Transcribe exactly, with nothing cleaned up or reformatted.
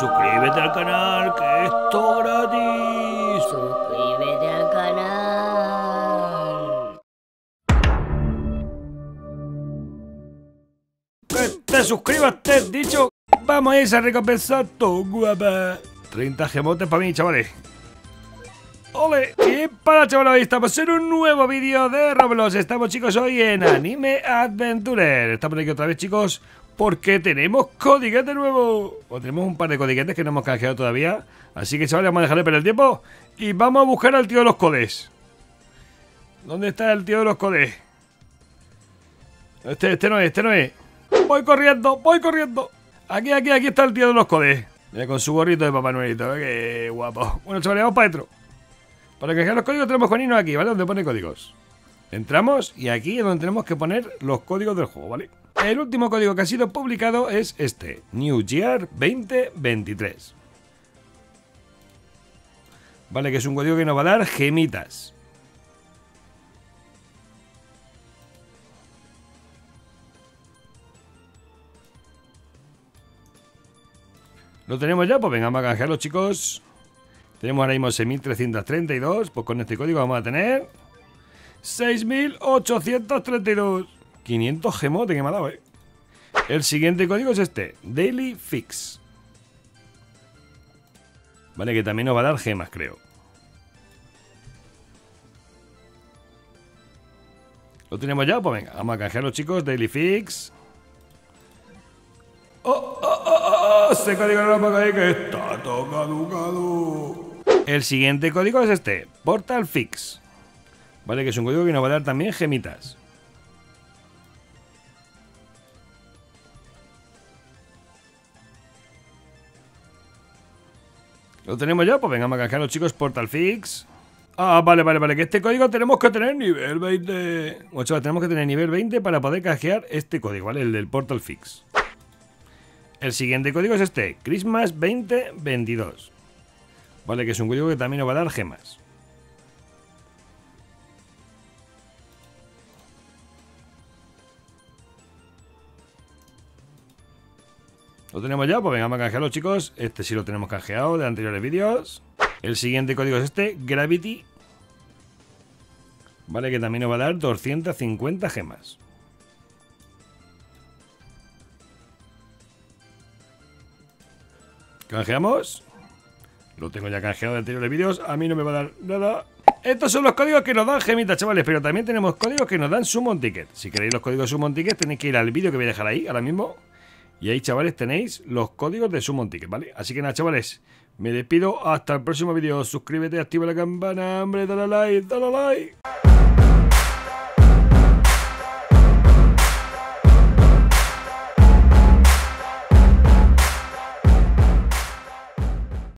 suscríbete al canal, que es todo gratis. Suscríbete al canal. Que te suscribas, te he dicho. Vamos a ir a recompensar tu guapa. treinta gemotes para mí, chavales. ¡Ole! Y para chavales, hoy estamos en un nuevo vídeo de Roblox. Estamos, chicos, hoy en Anime Adventure. Estamos aquí otra vez, chicos, porque tenemos codiguete nuevo. O tenemos un par de codiguetes que no hemos canjeado todavía. Así que, chavales, vamos a dejarle perder el tiempo y vamos a buscar al tío de los codes. ¿Dónde está el tío de los codes? Este, este no es, este no es. Voy corriendo, voy corriendo. Aquí, aquí, aquí está el tío de los codes. Mira, con su gorrito de Papá Noelito, ¿eh? Qué guapo. Bueno, chavales, vamos para adentro. Para canjear los códigos tenemos Juanino aquí, ¿vale? Donde pone códigos. Entramos y aquí es donde tenemos que poner los códigos del juego, ¿vale? El último código que ha sido publicado es este, New Year veinte veintitrés. Vale, que es un código que nos va a dar gemitas. ¿Lo tenemos ya? Pues venga, vamos a canjearlo, chicos. Tenemos ahora mismo seis mil trescientos treinta y dos. Pues con este código vamos a tener seis mil ochocientos treinta y dos. quinientos gemotes que me ha dado, eh. El siguiente código es este, Daily Fix. Vale, que también nos va a dar gemas, creo. ¿Lo tenemos ya? Pues venga, vamos a canjearlo, chicos. Daily Fix. ¡Oh, oh, oh, oh! oh ese código no lo pongo ahí, que está todo caducado. El siguiente código es este, Portal Fix. Vale, que es un código que nos va a dar también gemitas. ¿Lo tenemos ya? Pues venga, vamos a canjear los chicos, Portal Fix. Ah, vale, vale, vale, que este código tenemos que tener nivel veinte. Bueno, chavales, tenemos que tener nivel veinte para poder canjear este código, ¿vale? El del Portal Fix. El siguiente código es este, Christmas veinte veintidós. Vale, que es un código que también nos va a dar gemas. ¿Lo tenemos ya? Pues venga, vamos a canjearlo, chicos. Este sí lo tenemos canjeado de anteriores vídeos. El siguiente código es este, Gravity. Vale, que también nos va a dar doscientas cincuenta gemas. ¿Canjeamos? Lo tengo ya canjeado de anteriores vídeos. A mí no me va a dar nada. Estos son los códigos que nos dan gemitas, chavales. Pero también tenemos códigos que nos dan Summon Ticket. Si queréis los códigos de Summon Ticket, tenéis que ir al vídeo que voy a dejar ahí ahora mismo. Y ahí, chavales, tenéis los códigos de Summon Ticket, ¿vale? Así que nada, chavales, me despido. Hasta el próximo vídeo. Suscríbete, activa la campana. Hombre, dale a like, dale a like.